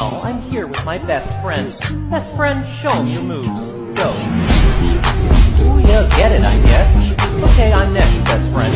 y'all, I'm here with my best friend. Best friend, show 'em your moves. Go. Ooh, yeah, get it, I guess. Okay, I'm next, best friend.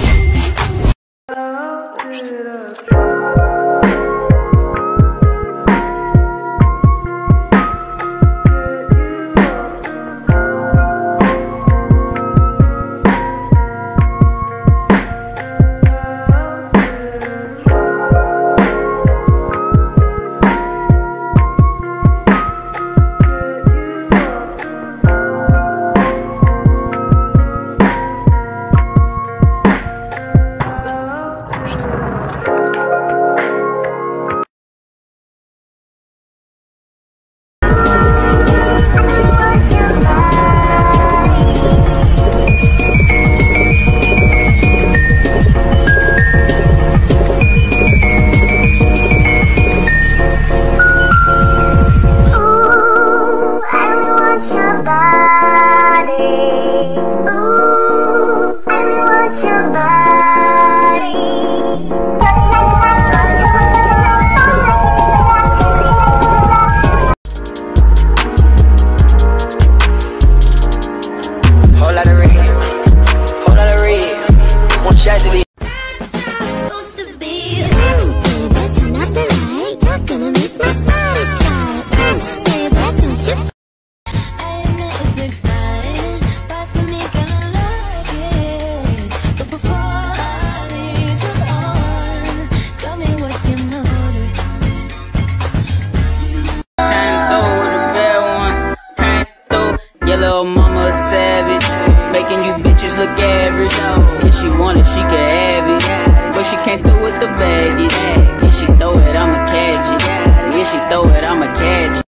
Savage, making you bitches look average. If she want it, she can have it, but she can't do with the baggage. If she throw it, I'ma catch it. If she throw it, I'ma catch it.